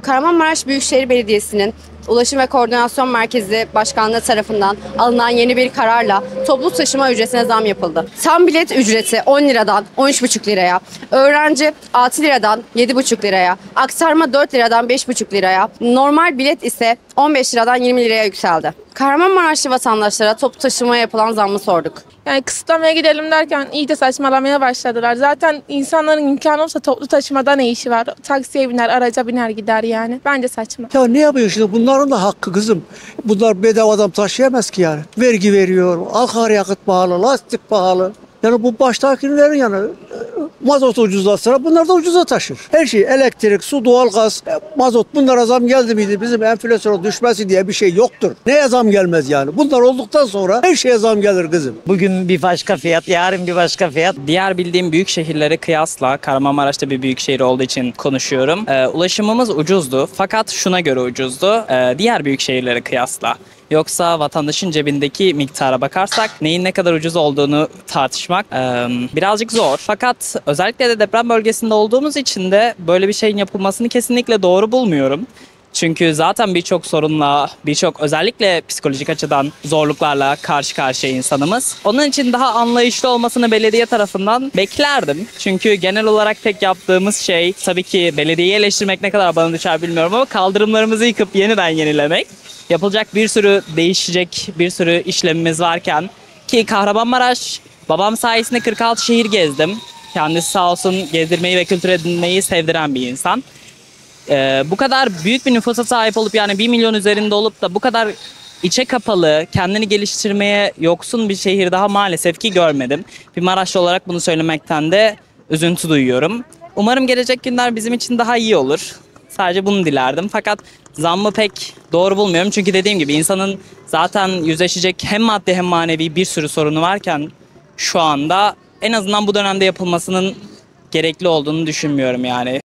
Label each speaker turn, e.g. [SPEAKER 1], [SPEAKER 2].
[SPEAKER 1] Kahramanmaraş Büyükşehir Belediyesi'nin Ulaşım ve Koordinasyon Merkezi Başkanlığı tarafından alınan yeni bir kararla toplu taşıma ücretine zam yapıldı. Tam bilet ücreti 10 liradan 13,5 liraya, öğrenci 6 liradan 7,5 liraya, aktarma 4 liradan 5,5 liraya, normal bilet ise 15 liradan 20 liraya yükseldi. Kahramanmaraşlı vatandaşlara toplu taşımaya yapılan zammı sorduk.
[SPEAKER 2] Yani kısıtlamaya gidelim derken iyice saçmalamaya başladılar. Zaten insanların imkanı olsa toplu taşımada ne işi var? Taksiye biner, araca biner gider yani. Bence saçma.
[SPEAKER 3] Ya ne yapıyor şimdi? Bunların da hakkı kızım. Bunlar bedavadan taşıyamaz ki yani. Vergi veriyor, akaryakıt pahalı, lastik pahalı. Yani bu baştakilerin yani mazot ucuzlatsa bunlar da ucuza taşır. Her şey elektrik, su, doğalgaz, mazot bunlara zam geldi miydi bizim enflasyona düşmesi diye bir şey yoktur. Neye zam gelmez yani? Bunlar olduktan sonra her şeye zam gelir kızım.
[SPEAKER 4] Bugün bir başka fiyat, yarın bir başka fiyat. Diğer bildiğim büyük şehirlere kıyasla Kahramanmaraş'ta bir büyük şehir olduğu için konuşuyorum. Ulaşımımız ucuzdu fakat şuna göre ucuzdu. Diğer büyük şehirlere kıyasla. Yoksa vatandaşın cebindeki miktara bakarsak neyin ne kadar ucuz olduğunu tartışmak birazcık zor. Fakat özellikle de deprem bölgesinde olduğumuz için de böyle bir şeyin yapılmasını kesinlikle doğru bulmuyorum. Çünkü zaten birçok sorunla, birçok özellikle psikolojik açıdan zorluklarla karşı karşıya insanımız. Onun için daha anlayışlı olmasını belediye tarafından beklerdim. Çünkü genel olarak tek yaptığımız şey tabii ki belediyeyi eleştirmek ne kadar bana düşer bilmiyorum ama kaldırımlarımızı yıkıp yeniden yenilemek. Yapılacak bir sürü değişecek bir sürü işlemimiz varken ki Kahramanmaraş babam sayesinde 46 şehir gezdim. Kendisi sağ olsun gezdirmeyi ve kültür edinmeyi sevdiren bir insan. Bu kadar büyük bir nüfusa sahip olup yani 1 milyon üzerinde olup da bu kadar içe kapalı, kendini geliştirmeye yoksun bir şehir daha maalesef ki görmedim. Bir Maraşlı olarak bunu söylemekten de üzüntü duyuyorum. Umarım gelecek günler bizim için daha iyi olur. Sadece bunu dilerdim. Fakat zammı pek doğru bulmuyorum. Çünkü dediğim gibi insanın zaten yüzleşecek hem maddi hem manevi bir sürü sorunu varken şu anda en azından bu dönemde yapılmasının gerekli olduğunu düşünmüyorum yani.